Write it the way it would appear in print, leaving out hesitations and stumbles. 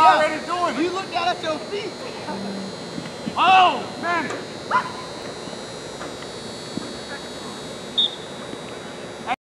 already doing it. You looked down at your feet. Oh, man.